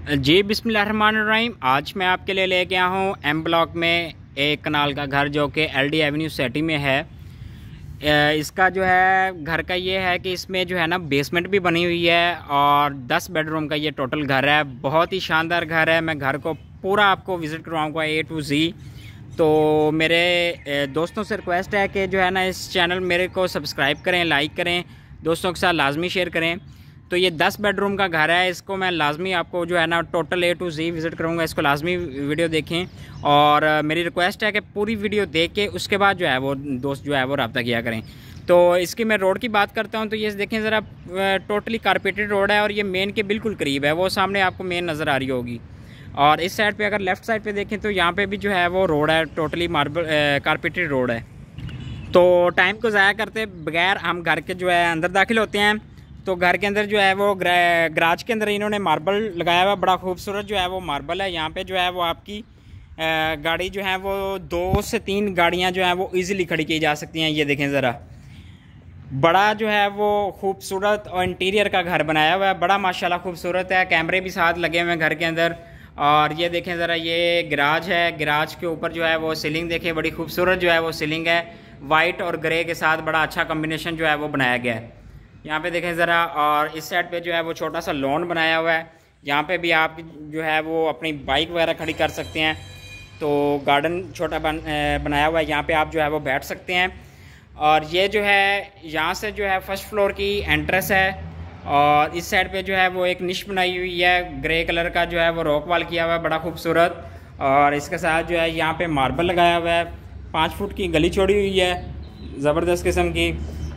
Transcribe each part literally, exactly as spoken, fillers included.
जी बिस्मिल्लाहिर्रहमानिर्रहीम। आज मैं आपके लिए लेके आया हूँ एम ब्लॉक में एक कनाल का घर जो कि एल डी एवेन्यू सिटी में है। इसका जो है घर का ये है कि इसमें जो है ना बेसमेंट भी बनी हुई है और दस बेडरूम का ये टोटल घर है। बहुत ही शानदार घर है। मैं घर को पूरा आपको विज़िट करवाऊँगा ए टू जी। तो मेरे दोस्तों से रिक्वेस्ट है कि जो है ना इस चैनल मेरे को सब्सक्राइब करें, लाइक करें, दोस्तों के साथ लाजमी शेयर करें। तो ये दस बेडरूम का घर है। इसको मैं लाजमी आपको जो है ना total A to Z visit करूँगा। इसको लाजमी वीडियो देखें और मेरी रिक्वेस्ट है कि पूरी वीडियो देख के उसके बाद जो है वो दोस्त जो है वो रब्ता किया करें। तो इसकी मैं रोड की बात करता हूँ तो ये देखें ज़रा, टोटली कारपेटेड रोड है और ये मेन के बिल्कुल करीब है। वो सामने आपको मेन नज़र आ रही होगी। और इस साइड पे अगर लेफ़्ट साइड पे देखें तो यहाँ पे भी जो है वो रोड है, टोटली मार्बल कारपेटेड रोड है। तो टाइम को ज़ाया करते बगैर हम घर के जो है अंदर दाखिल होते हैं। तो घर के अंदर जो है वो गराज के अंदर इन्होंने मार्बल लगाया हुआ, बड़ा खूबसूरत जो है वो मार्बल है। यहाँ पे जो है वो आपकी गाड़ी जो है वो दो से तीन गाड़ियाँ जो हैं वो इजीली खड़ी की जा सकती हैं। ये देखें ज़रा, बड़ा जो है वो खूबसूरत और इंटीरियर का घर बनाया हुआ है। बड़ा माशाल्लाह खूबसूरत है। कैमरे भी साथ लगे हुए हैं घर के अंदर। और ये देखें ज़रा, ये गराज है। गराज के ऊपर जो है वो सीलिंग देखें, बड़ी खूबसूरत जो है वो सीलिंग है। वाइट और ग्रे के साथ बड़ा अच्छा कम्बिनेशन जो है वो बनाया गया है। यहाँ पे देखें ज़रा, और इस साइड पे जो है वो छोटा सा लॉन बनाया हुआ है। यहाँ पे भी आप जो है वो अपनी बाइक वगैरह खड़ी कर सकते हैं। तो गार्डन छोटा बन, बनाया हुआ है। यहाँ पे आप जो है वो बैठ सकते हैं। और ये जो है यहाँ से जो है फर्स्ट फ्लोर की एंट्रेंस है। और इस साइड पे जो है वो एक निश बनाई हुई है, ग्रे कलर का जो है वो रॉक वॉल किया हुआ है, बड़ा खूबसूरत। और इसके साथ जो है यहाँ पे मार्बल लगाया हुआ है। पाँच फुट की गली छोड़ी हुई है, ज़बरदस्त किस्म की।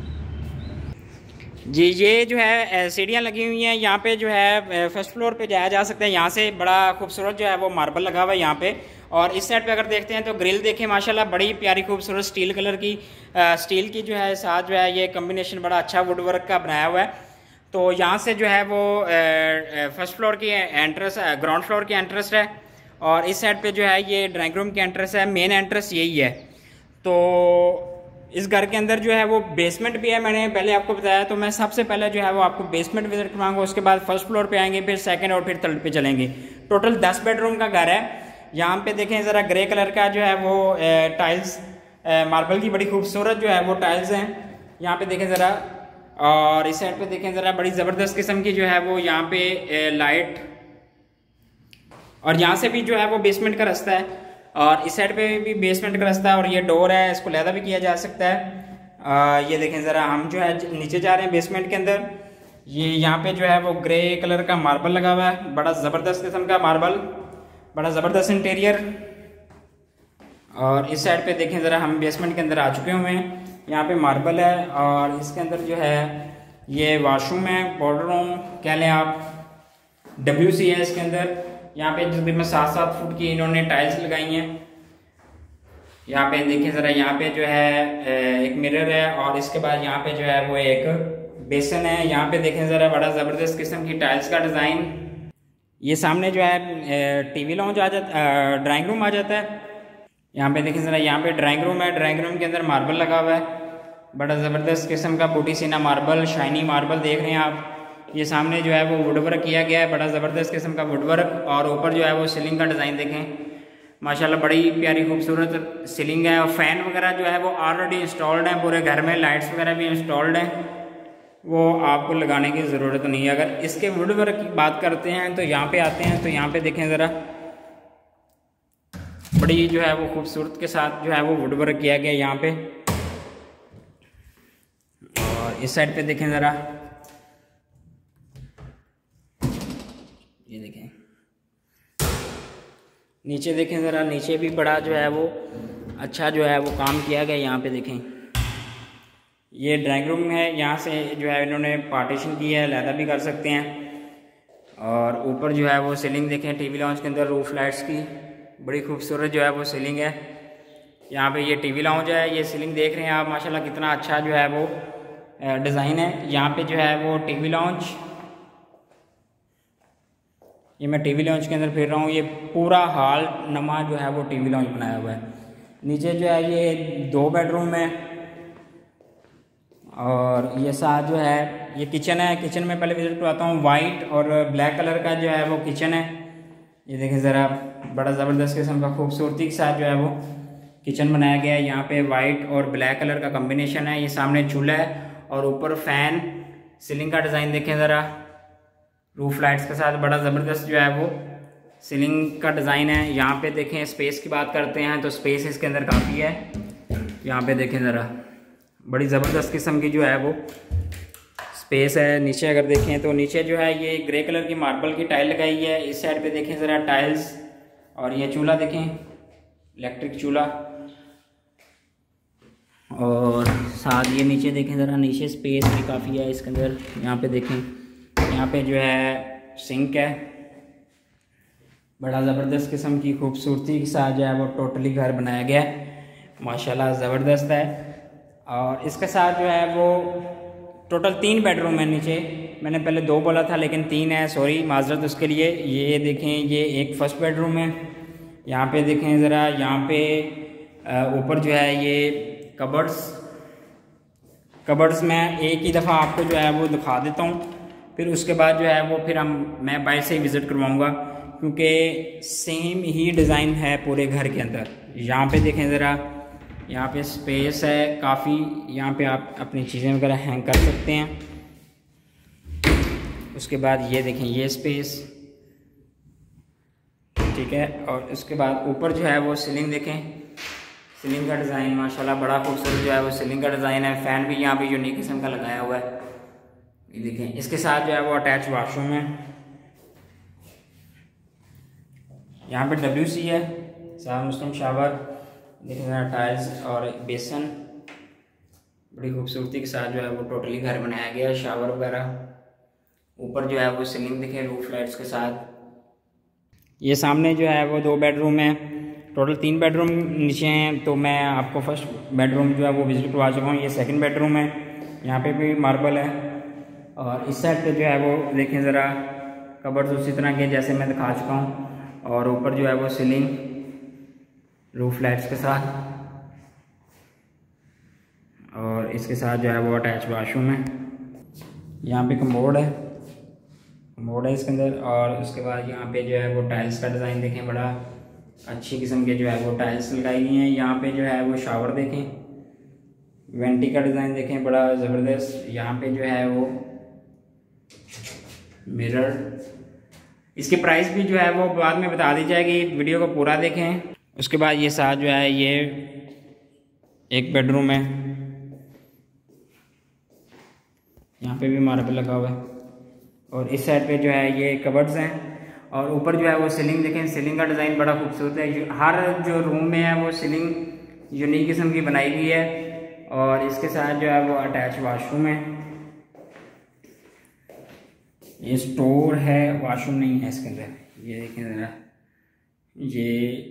जी ये जो है सीढ़ियाँ लगी हुई हैं। यहाँ पे जो है फर्स्ट फ्लोर पे जाया जा सकता है। यहाँ से बड़ा खूबसूरत जो है वो मार्बल लगा हुआ है यहाँ पे। और इस साइड पे अगर देखते हैं तो ग्रिल देखें, माशाल्लाह बड़ी प्यारी खूबसूरत स्टील कलर की आ, स्टील की जो है साथ जो है ये कम्बिनेशन बड़ा अच्छा वुड वर्क का बनाया हुआ है। तो यहाँ से जो है वो फर्स्ट फ्लोर की एंट्रेंस, ग्राउंड फ्लोर की एंट्रेंस है। और इस साइड पे जो है ये ड्राइंग रूम की एंट्रेंस है। मेन एंट्रेंस यही है। तो इस घर के अंदर जो है वो बेसमेंट भी है, मैंने पहले आपको बताया। तो मैं सबसे पहले जो है वो आपको बेसमेंट विजिट करवाऊंगा, उसके बाद फर्स्ट फ्लोर पे आएंगे, फिर सेकंड और फिर थर्ड पे चलेंगे। टोटल दस बेडरूम का घर है। यहाँ पे देखें ज़रा, ग्रे कलर का जो है वो टाइल्स, मार्बल की बड़ी खूबसूरत जो है वो टाइल्स हैं। यहाँ पे देखें ज़रा, और इस साइड पे देखें ज़रा, बड़ी ज़बरदस्त किस्म की जो है वो यहाँ पे लाइट। और यहाँ से भी जो है वो बेसमेंट का रास्ता है। और इस साइड पे भी बेसमेंट का रास्ता है। और ये डोर है, इसको लहदा भी किया जा सकता है। आ, ये देखें ज़रा, हम जो है नीचे जा रहे हैं बेसमेंट के अंदर। ये यहाँ पे जो है वो ग्रे कलर का मार्बल लगा हुआ है, बड़ा ज़बरदस्त किस्म का मार्बल, बड़ा ज़बरदस्त इंटीरियर। और इस साइड पे देखें ज़रा, हम बेसमेंट के अंदर आ चुके हुए हैं। यहाँ पे मार्बल है और इसके अंदर जो है ये वॉशरूम है, पाउडर रूम कह लें आप, डब्ल्यू सी है इसके अंदर। यहाँ पे तकरीबन सात सात फुट की इन्होंने टाइल्स लगाई हैं। यहाँ पे देखें ज़रा, यहाँ पे जो है एक मिरर है और इसके बाद यहाँ पे जो है वो एक बेसन है। यहाँ पे देखें ज़रा, बड़ा ज़बरदस्त किस्म की टाइल्स का डिज़ाइन। ये सामने जो है टीवी लॉन्च आ जाता, ड्राइंग रूम आ जाता है। यहाँ पे देखें ज़रा, यहाँ पे ड्राइंग रूम है। ड्राइंग रूम के अंदर मार्बल लगा हुआ है, बड़ा ज़बरदस्त किस्म का बूटी सीना मार्बल, शाइनी मार्बल देख रहे हैं आप। ये सामने जो है वो वुडवर्क किया गया है, बड़ा ज़बरदस्त किस्म का वुडवर्क। और ऊपर जो है वो सीलिंग का डिज़ाइन देखें, माशाल्लाह बड़ी प्यारी खूबसूरत सीलिंग है। और फैन वगैरह जो है वो ऑलरेडी इंस्टॉल्ड है पूरे घर में। लाइट्स वगैरह भी इंस्टॉल्ड हैं, वो आपको लगाने की ज़रूरत नहीं है। अगर इसके वुडवर्क की बात करते हैं तो यहाँ पे आते हैं, तो यहाँ पे देखें ज़रा, बड़ी जो है वो खूबसूरत के साथ जो है वो वुडवर्क किया गया यहाँ पे। और इस साइड पे देखें ज़रा, ये देखें, नीचे देखें ज़रा, नीचे भी बड़ा जो है वो अच्छा जो है वो काम किया गया। यहाँ पे देखें, ये ड्राइंग रूम है। यहाँ से जो है इन्होंने पार्टीशन की है, लहदा भी कर सकते हैं। और ऊपर जो है वो सीलिंग देखें, टीवी लॉन्च के अंदर रूफ लाइट्स की बड़ी खूबसूरत जो है वो सीलिंग है। यहाँ पे ये टीवी लॉन्च है, ये सीलिंग देख रहे हैं आप, माशाल्लाह कितना अच्छा जो है वो डिज़ाइन है। यहाँ पे जो है वो टीवी लॉन्च, ये मैं टीवी लॉन्च के अंदर फिर रहा हूँ। ये पूरा हॉल नमा जो है वो टीवी लॉन्च बनाया हुआ है। नीचे जो है ये दो बेडरूम है और ये साथ जो है ये किचन है। किचन में पहले विज़िट करवाता हूँ। वाइट और ब्लैक कलर का जो है वो किचन है। ये देखें ज़रा, बड़ा ज़बरदस्त किस्म का खूबसूरती के साथ जो है वो किचन बनाया गया है। यहाँ पे वाइट और ब्लैक कलर का कम्बिनेशन है। ये सामने चूल्हा है और ऊपर फैन। सीलिंग का डिज़ाइन देखें ज़रा, रूफ लाइट्स के साथ बड़ा ज़बरदस्त जो है वो सीलिंग का डिज़ाइन है। यहाँ पे देखें, स्पेस की बात करते हैं तो स्पेस इसके अंदर काफ़ी है। यहाँ पे देखें ज़रा, बड़ी ज़बरदस्त किस्म की जो है वो स्पेस है। नीचे अगर देखें तो नीचे जो है ये ग्रे कलर की मार्बल की टाइल लगाई है। इस साइड पे देखें ज़रा टाइल्स, और ये चूल्हा देखें, इलेक्ट्रिक चूल्हा। और साथ ये नीचे देखें ज़रा, नीचे स्पेस भी काफ़ी है इसके अंदर। यहाँ पे देखें, यहाँ पे जो है सिंक है। बड़ा ज़बरदस्त किस्म की खूबसूरती के साथ जो है वो टोटली घर बनाया गया है। माशाल्लाह ज़बरदस्त है। और इसके साथ जो है वो टोटल तीन बेडरूम है। नीचे मैंने पहले दो बोला था लेकिन तीन है, सॉरी माजरत उसके लिए। ये देखें, ये एक फर्स्ट बेडरूम है। यहाँ पे देखें ज़रा, यहाँ पे ऊपर जो है ये कबर्ड्स कबर्ड्स मैं एक ही दफ़ा आपको जो है वो दिखा देता हूँ, फिर उसके बाद जो है वो फिर हम मैं बाहर से ही विज़िट करवाऊँगा, क्योंकि सेम ही डिज़ाइन है पूरे घर के अंदर। यहाँ पे देखें ज़रा, यहाँ पे स्पेस है काफ़ी। यहाँ पे आप अपनी चीज़ें वगैरह हैंग कर सकते हैं। उसके बाद ये देखें, ये स्पेस, ठीक है। और उसके बाद ऊपर जो है वो सीलिंग देखें, सीलिंग का डिज़ाइन माशाल्लाह बड़ा खूबसूरत जो है वो सीलिंग का डिज़ाइन है। फ़ैन भी यहाँ पे यूनिक किस्म का लगाया हुआ है। ये देखें, इसके साथ जो है वो अटैच वाशरूम है। यहाँ पे डब्ल्यू सी है, साफ मुस्लिम शावर। देखें ज़रा टाइल्स और बेसन, बड़ी खूबसूरती के साथ जो है वो टोटली घर बनाया गया है। शावर वगैरह, ऊपर जो है वो सीलिंग देखें रूफ लाइट्स के साथ। ये सामने जो है वो दो बेडरूम है। टोटल तीन बेडरूम नीचे हैं, तो मैं आपको फर्स्ट बेडरूम जो है वो विजिट करवा चुका हूँ। ये सेकंड बेडरूम है। यहाँ पे भी मार्बल है। और इस साइड पे जो है वो देखें ज़रा, कबर्ड्स उसी तरह के जैसे मैं दिखा चुका हूँ। और ऊपर जो है वो सीलिंग रूफ लाइट्स के साथ, और इसके साथ जो है वो अटैच वाशरूम है। यहाँ पे कमोड है, कमोड है इसके अंदर। और उसके बाद यहाँ पे जो है वो टाइल्स का डिज़ाइन देखें, बड़ा अच्छी किस्म के जो है वो टाइल्स लगाई गई हैं। यहाँ पे जो है वो शावर देखें, वेंटी का डिज़ाइन देखें, बड़ा ज़बरदस्त। यहाँ पे जो है वो मिरर। इसकी प्राइस भी जो है वो बाद में बता दी जाएगी, वीडियो को पूरा देखें। उसके बाद ये साथ जो है ये एक बेडरूम है। यहाँ पे भी मार्बल लगा हुआ है। और इस साइड पे जो है ये कबर्ड्स हैं। और ऊपर जो है वो सीलिंग देखें, सीलिंग का डिज़ाइन बड़ा खूबसूरत है। हर जो रूम में है वो सीलिंग यूनिक किस्म की बनाई गई है। और इसके साथ जो है वो अटैच वाशरूम है। ये स्टोर है, वाशरूम नहीं है इसके अंदर। ये देखें ज़रा, ये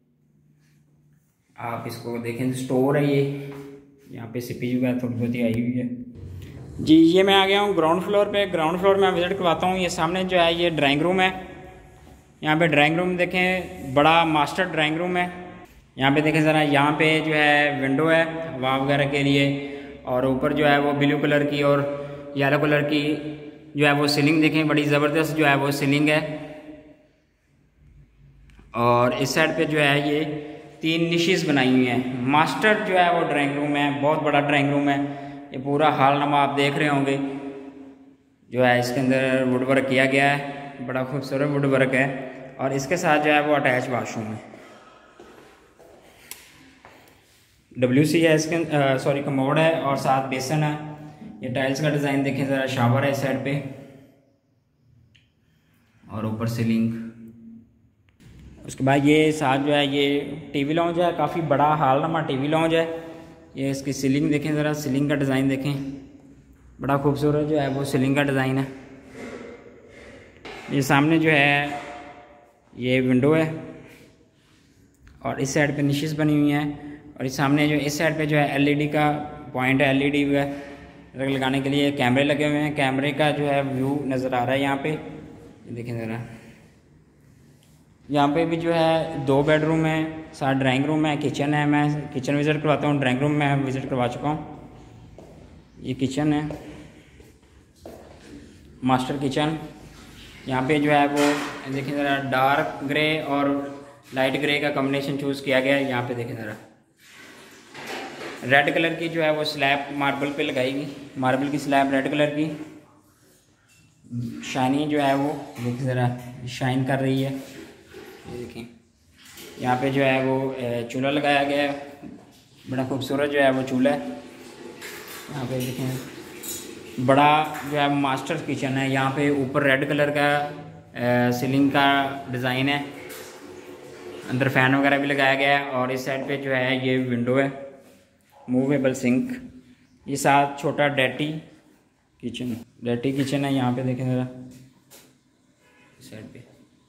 आप इसको देखें, स्टोर है ये। यहाँ पे सीपी वगैरह थोड़ी बहुत ही आई हुई है जी। ये मैं आ गया हूँ ग्राउंड फ्लोर पे। ग्राउंड फ्लोर में विज़िट करवाता हूँ। ये सामने जो है ये ड्राइंग रूम है। यहाँ पे ड्राइंग रूम देखें, बड़ा मास्टर ड्राइंग रूम है। यहाँ पे देखें ज़रा, यहाँ पे जो है विंडो है हवा वगैरह के लिए। और ऊपर जो है वो ब्लू कलर की और येलो कलर की जो है वो सीलिंग देखें, बड़ी ज़बरदस्त जो है वो सीलिंग है। और इस साइड पे जो है ये तीन निशेज़ बनाई हुई हैं। मास्टर जो है वो ड्राइंग रूम है, बहुत बड़ा ड्राइंग रूम है। ये पूरा हालनामा आप देख रहे होंगे, जो है इसके अंदर वुड वर्क किया गया है, बड़ा खूबसूरत वुड वर्क है। और इसके साथ जो है वो अटैच वाशरूम है। डब्ल्यू सी है इसके, सॉरी कमोड है और साथ बेसन है। ये टाइल्स का डिज़ाइन देखें ज़रा, शावर है इस साइड पे और ऊपर सीलिंग। उसके बाद ये साथ जो है ये टीवी लॉन्ज है, काफ़ी बड़ा हालनामा टीवी लॉन्ज है। ये इसकी सीलिंग देखें ज़रा, सीलिंग का डिज़ाइन देखें, बड़ा खूबसूरत जो है वो सीलिंग का डिज़ाइन है। ये सामने जो है ये विंडो है और इस साइड पे निशेज़ बनी हुई हैं। और इस सामने जो इस साइड पे जो है एलईडी का पॉइंट है, एलईडी वगैरह लगाने के लिए कैमरे लगे हुए हैं। कैमरे का जो है व्यू नज़र आ रहा है यहाँ पे, देखें ज़रा। यहाँ पे भी जो है दो बेडरूम है, साथ ड्राइंग रूम है, किचन है। मैं किचन विज़िट करवाता हूँ, ड्राइंग रूम में विज़िट करवा चुका हूँ। ये किचन है, मास्टर किचन। यहाँ पे जो है वो देखें ज़रा डार्क ग्रे और लाइट ग्रे का कॉम्बिनेशन चूज़ किया गया है। यहाँ पे देखें ज़रा रेड कलर की जो है वो स्लैब मार्बल पे लगाएगी, मार्बल की स्लैब रेड कलर की, शाइनी जो है वो देखिए ज़रा शाइन कर रही है। ये देखें यहाँ पे जो है वो चूल्हा लगाया गया है, बड़ा खूबसूरत जो है वो चूल्हा है। यहाँ पे देखें बड़ा जो है मास्टर किचन है। यहाँ पे ऊपर रेड कलर का सीलिंग का डिज़ाइन है, अंदर फैन वगैरह भी लगाया गया है। और इस साइड पे जो है ये विंडो है, मूवेबल सिंक। ये साथ छोटा डेटी किचन, डेटी किचन है। यहाँ पे देखें ज़रा इस साइड पे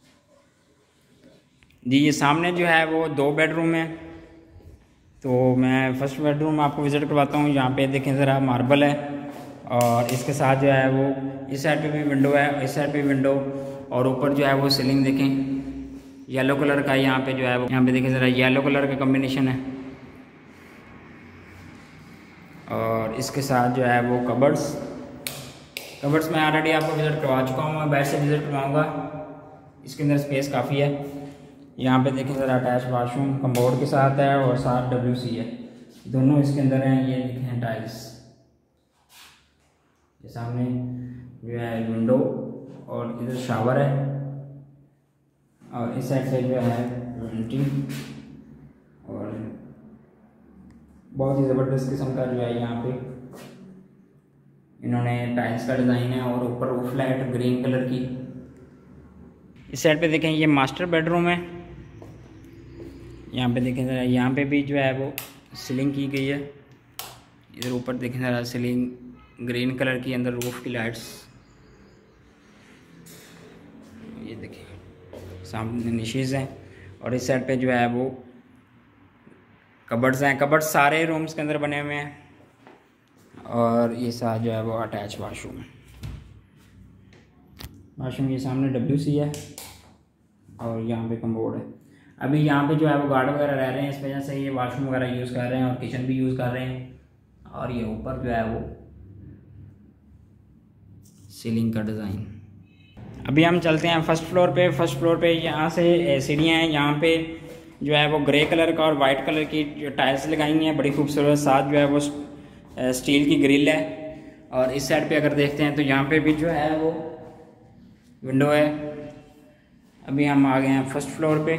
जी। ये सामने जो है वो दो बेडरूम है, तो मैं फर्स्ट बेडरूम आपको विज़िट करवाता हूँ। यहाँ पे देखें ज़रा मार्बल है और इसके साथ जो है वो इस साइड पे भी विंडो है, इस साइड पे विंडो, और ऊपर जो है वो सीलिंग देखें येलो कलर का। यहाँ पे जो है वो यहाँ पे देखें ज़रा येलो कलर का कॉम्बिनेशन है। और इसके साथ जो है वो कबर्ड्स, कबर्ड्स मैं ऑलरेडी आपको विज़िट करवा चुका हूँ, मैं बाहर से विज़िट करवाऊँगा। इसके अंदर स्पेस काफ़ी है। यहाँ पे देखें ज़रा अटैच वाशरूम कम्बोर्ड के साथ है और साथ डब्ल्यू सी है, दोनों इसके अंदर हैं। ये देखें टाइल्स, ये सामने जो है विंडो और इधर शावर है, और इस साइड से जो है वेंटिंग, और बहुत ही ज़बरदस्त किस्म का जो है यहाँ पे इन्होंने टाइल्स का डिज़ाइन है। और ऊपर वो फ्लैट ग्रीन कलर की। इस साइड पे देखें ये मास्टर बेडरूम है। यहाँ पे देखें ज़रा यहाँ पे भी जो है वो सीलिंग की गई है। इधर ऊपर देखें ज़रा सीलिंग ग्रीन कलर की, अंदर रूफ की लाइट्स। ये देखें सामने निशेज़ हैं, और इस साइड पे जो है वो कबर्ड्स हैं। कबर्ड्स सारे रूम्स के अंदर बने हुए हैं। और ये साथ जो है वो अटैच वाशरूम है। वाशरूम ये सामने डब्ल्यू सी है और यहाँ पे कम्बोर्ड है। अभी यहाँ पे जो है वो गार्ड वगैरह रह रहे हैं, इस वजह से ये वाशरूम वगैरह यूज़ कर रहे हैं और किचन भी यूज़ कर रहे हैं। और ये ऊपर जो है वो सीलिंग का डिज़ाइन। अभी हम चलते हैं फर्स्ट फ्लोर पे। फर्स्ट फ्लोर पे यहाँ से सीढ़ियाँ हैं, यहाँ पे जो है वो ग्रे कलर का और वाइट कलर की जो टाइल्स लगाई हैं, बड़ी खूबसूरत। साथ जो है वो स्टील की ग्रिल है। और इस साइड पे अगर देखते हैं तो यहाँ पे भी जो है वो विंडो है। अभी हम आ गए हैं फर्स्ट फ्लोर पे।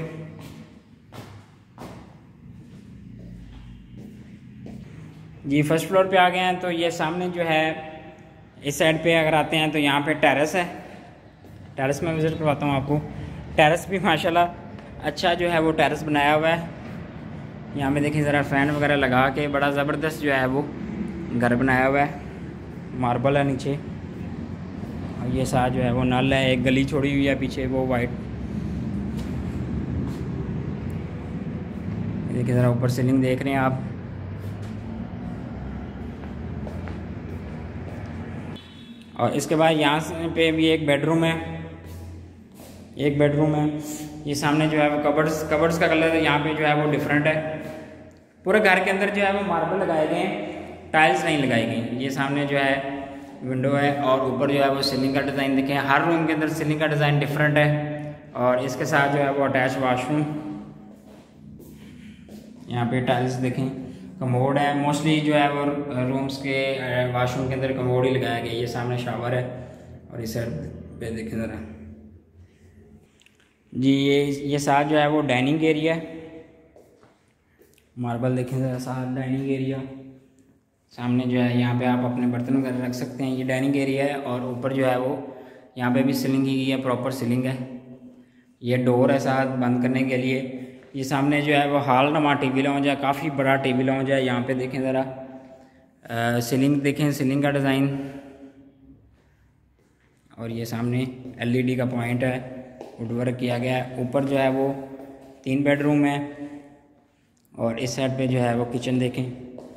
जी फर्स्ट फ्लोर पे आ गए हैं, तो ये सामने जो है इस साइड पे अगर आते हैं तो यहाँ पे टेरेस है। टेरेस में विज़िट करवाता हूँ आपको। टेरेस भी माशाल्लाह अच्छा जो है वो टेरेस बनाया हुआ है। यहाँ पे देखिए ज़रा फ़ैन वगैरह लगा के बड़ा ज़बरदस्त जो है वो घर बनाया हुआ है। मार्बल है नीचे, और ये साथ जो है वो नल है। एक गली छोड़ी हुई है पीछे वो वाइट। देखिए ज़रा ऊपर सीलिंग देख रहे हैं आप। और इसके बाद यहाँ पे भी एक बेडरूम है, एक बेडरूम है। ये सामने जो है वो कबर्ड्स, कबर्ड्स का कलर यहाँ पे जो है वो डिफरेंट है। पूरे घर के अंदर जो है वो मार्बल लगाए गए हैं, टाइल्स नहीं लगाई गई। ये सामने जो है विंडो है, और ऊपर जो है वो सीलिंग का डिज़ाइन देखें। हर रूम के अंदर सीलिंग का डिज़ाइन डिफरेंट है। और इसके साथ जो है वो अटैच वाशरूम, यहाँ पे टाइल्स देखें। कमोड है, मोस्टली जो है वो रूम्स के वाशरूम के अंदर कमोड ही लगाया गया। ये सामने शावर है, और इस साइड पे देखें ज़रा जी। ये ये साथ जो है वो डाइनिंग एरिया है। मार्बल देखें ज़रा साथ डाइनिंग एरिया। सामने जो है यहाँ पे आप अपने बर्तन वगैरह रख सकते हैं। ये डाइनिंग एरिया है, और ऊपर जो है वो यहाँ पे भी सीलिंग की गई है, प्रॉपर सीलिंग है। ये डोर है साथ बंद करने के लिए। ये सामने जो है वो हॉल नमा टीवी लॉन्ज है, काफ़ी बड़ा टीवी लॉन्ज है। यहाँ पे देखें ज़रा सीलिंग देखें, सीलिंग का डिज़ाइन। और ये सामने एलईडी का पॉइंट है, वुडवर्क किया गया है। ऊपर जो है वो तीन बेडरूम है, और इस साइड पे जो है वो किचन देखें।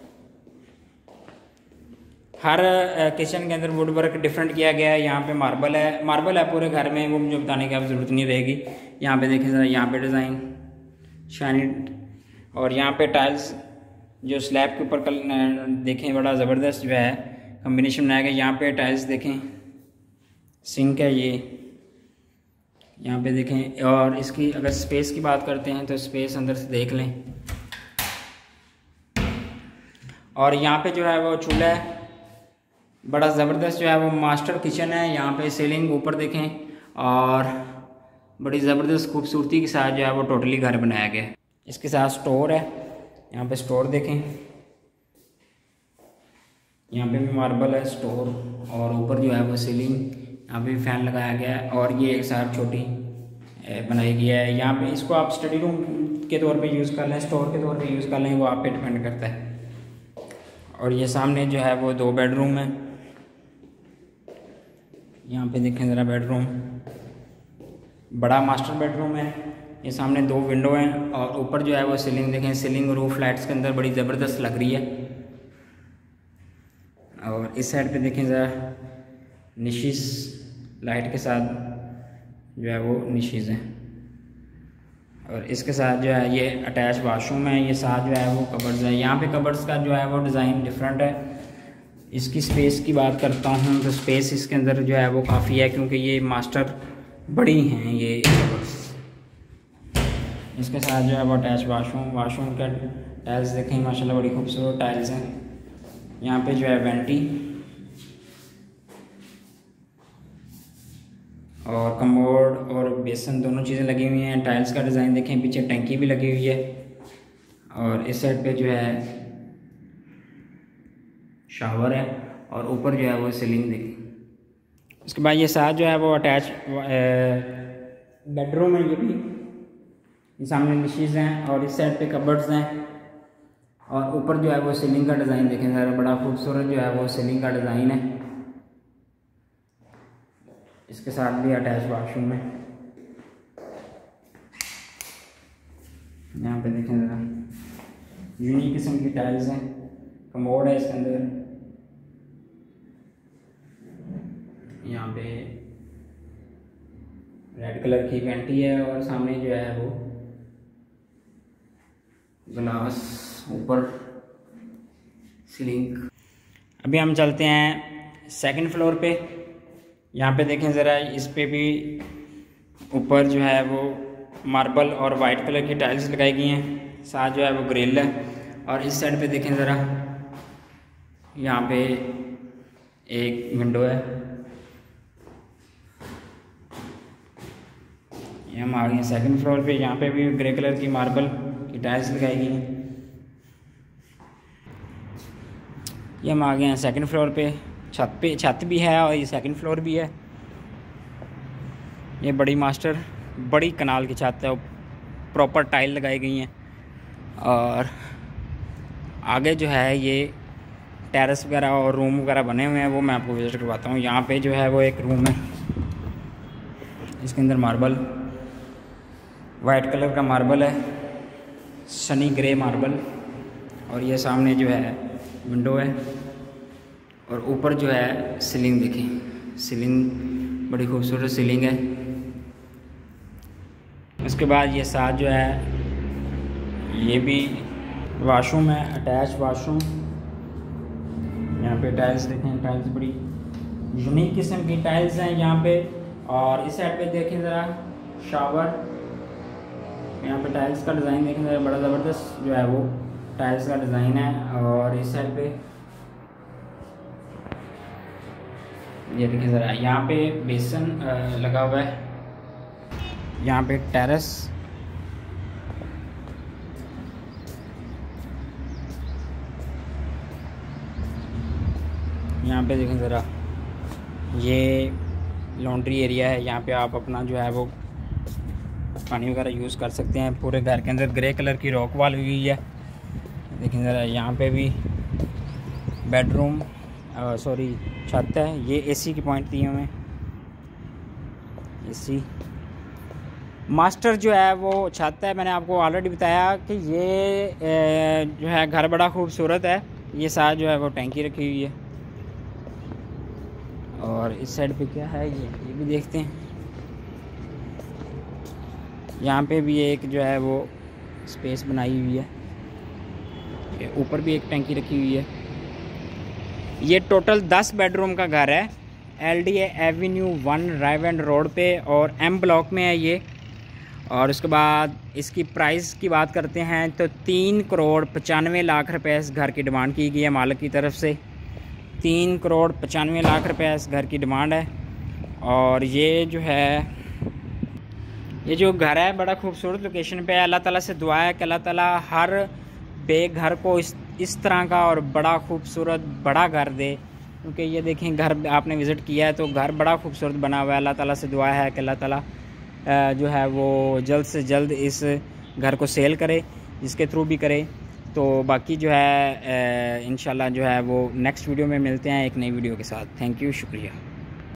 हर किचन के अंदर वुडवर्क डिफरेंट किया गया है। यहाँ पे मार्बल है, मार्बल है पूरे घर में, वो मुझे बताने की अब ज़रूरत नहीं रहेगी। यहाँ पे देखें ज़रा, यहाँ पे डिज़ाइन शाइनी। और यहाँ पे टाइल्स जो स्लैब के ऊपर कल देखें, बड़ा ज़बरदस्त जो है कम्बिनेशन बनाया गया। यहाँ पे टाइल्स देखें, सिंक है ये, यहाँ पे देखें। और इसकी अगर स्पेस की बात करते हैं तो स्पेस अंदर से देख लें। और यहाँ पे जो है वो चूल्हा है, बड़ा ज़बरदस्त जो है वो मास्टर किचन है। यहाँ पे सीलिंग ऊपर देखें और बड़ी ज़बरदस्त खूबसूरती के साथ जो है वो टोटली घर बनाया गया है। इसके साथ स्टोर है, यहाँ पे स्टोर देखें, यहाँ पे भी मार्बल है स्टोर। और ऊपर जो है वो सीलिंग, यहाँ पे भी फैन लगाया गया है। और ये एक साथ छोटी बनाई गई है। यहाँ पे इसको आप स्टडी रूम के तौर पे यूज़ कर लें, स्टोर के तौर पे यूज़ कर लें, वो आप पे डिपेंड करता है। और ये सामने जो है वो दो बेडरूम है। यहाँ पे देखें ज़रा, बेडरूम बड़ा मास्टर बेडरूम है। ये सामने दो विंडो हैं और ऊपर जो है वो सीलिंग देखें, सीलिंग रूफ लाइट्स के अंदर बड़ी ज़बरदस्त लग रही है। और इस साइड पे देखें ज़रा, निशीज़ लाइट के साथ जो है वो निशीज़ हैं। और इसके साथ जो है ये अटैच वाशरूम है। ये साथ जो है वो कबर्ड्स है। यहाँ पे कबर्ड्स का जो है वो डिज़ाइन डिफरेंट है। इसकी स्पेस की बात करता हूँ तो स्पेस इसके अंदर जो है वो काफ़ी है, क्योंकि ये मास्टर बड़ी हैं ये कबर्ड्स। इसके साथ जो है वो अटैच वाशरूम, वाशरूम का टाइल्स देखें माशाल्लाह बड़ी खूबसूरत टाइल्स हैं। यहाँ पे जो है वेंटी और कमोड और बेसन दोनों चीज़ें लगी हुई हैं। टाइल्स का डिज़ाइन देखें, पीछे टंकी भी लगी हुई है। और इस साइड पे जो है शावर है और ऊपर जो है वो सीलिंग देखें। उसके बाद ये साथ जो है वो अटैच बेडरूम है। ये भी, ये सामने निशीज़ हैं और इस साइड पे कबर्ड्स हैं। और ऊपर जो है वो सीलिंग का डिज़ाइन देखें ज़रा, बड़ा खूबसूरत जो है वो सीलिंग का डिज़ाइन है। इसके साथ भी अटैच वाशरूम है। यहाँ पे देखें ज़रा, यूनिक किस्म की टाइल्स हैं। कमोड है इसके अंदर। यहाँ पे रेड कलर की वेंटी है और सामने जो है वो ग्लास, ऊपर सीलिंग। अभी हम चलते हैं सेकंड फ्लोर पे। यहाँ पे देखें ज़रा, इस पे भी ऊपर जो है वो मार्बल और वाइट कलर की टाइल्स लगाई गई हैं। साथ जो है वो ग्रिल है। और इस साइड पे देखें ज़रा, यहाँ पे एक विंडो है। ये हम आ गए सेकंड फ्लोर पे। यहाँ पे भी ग्रे कलर की मार्बल की टाइल्स लगाई गई हैं। ये हम आ गए हैं सेकंड फ्लोर पे। छत पे छत भी है और ये सेकंड फ्लोर भी है। ये बड़ी मास्टर बड़ी कनाल की छत है, प्रॉपर टाइल लगाई गई हैं। और आगे जो है ये टेरेस वगैरह और रूम वगैरह बने हुए हैं, वो मैं आपको विजिट करवाता हूँ। यहाँ पे जो है वो एक रूम है, इसके अंदर मार्बल वाइट कलर का मार्बल है, सनी ग्रे मार्बल। और ये सामने जो है विंडो है और ऊपर जो है सीलिंग देखें, सीलिंग बड़ी खूबसूरत सीलिंग है। उसके बाद ये साथ जो है ये भी वाशरूम है, अटैच वाशरूम। यहाँ पे टाइल्स देखें, टाइल्स बड़ी यूनिक किस्म की टाइल्स हैं यहाँ पे। और इस साइड पे देखें ज़रा, शावर। यहाँ पे टाइल्स का डिज़ाइन देखें ज़रा, बड़ा ज़बरदस्त जो है वो टाइल्स का डिज़ाइन है। और इस साइड पे ये देखें ज़रा, यहाँ पे बेसन लगा हुआ है। यहाँ पे टेरेस, यहाँ पे देखें ज़रा, ये लॉन्ड्री एरिया है। यहाँ पे आप अपना जो है वो पानी वगैरह यूज़ कर सकते हैं। पूरे घर के अंदर ग्रे कलर की रॉक वॉल हुई है। देखें ज़रा, यहाँ पे भी बेडरूम सॉरी छत है। ये एसी की पॉइंट दिए हुए हैं, एसी मास्टर जो है वो छत है। मैंने आपको ऑलरेडी बताया कि ये जो है घर बड़ा खूबसूरत है। ये साथ जो है वो टैंकी रखी हुई है। और इस साइड पे क्या है ये ये भी देखते हैं। यहाँ पे भी एक जो है वो स्पेस बनाई हुई है। ऊपर भी एक टैंकी रखी हुई है। ये टोटल दस बेडरूम का घर है, L D avenue one Raiwind road पे और एम ब्लॉक में है ये। और उसके बाद इसकी प्राइस की बात करते हैं तो तीन करोड़ पचानवे लाख रुपए इस घर की डिमांड की गई है मालिक की तरफ से। तीन करोड़ पचानवे लाख रुपए इस घर की डिमांड है। और ये जो है, ये जो घर है बड़ा खूबसूरत लोकेशन पे है। अल्लाह ताला से दुआ है कि अल्लाह ताला हर बेघर को इस इस तरह का और बड़ा खूबसूरत बड़ा घर दे, क्योंकि ये देखें घर आपने विज़िट किया है तो घर बड़ा खूबसूरत बना हुआ है। अल्लाह ताला से दुआ है कि अल्लाह ताला जो है वो जल्द से जल्द इस घर को सेल करे, जिसके थ्रू भी करे। तो बाकी जो है इंशाल्लाह जो है वो नेक्स्ट वीडियो में मिलते हैं एक नई वीडियो के साथ। थैंक यू, शुक्रिया।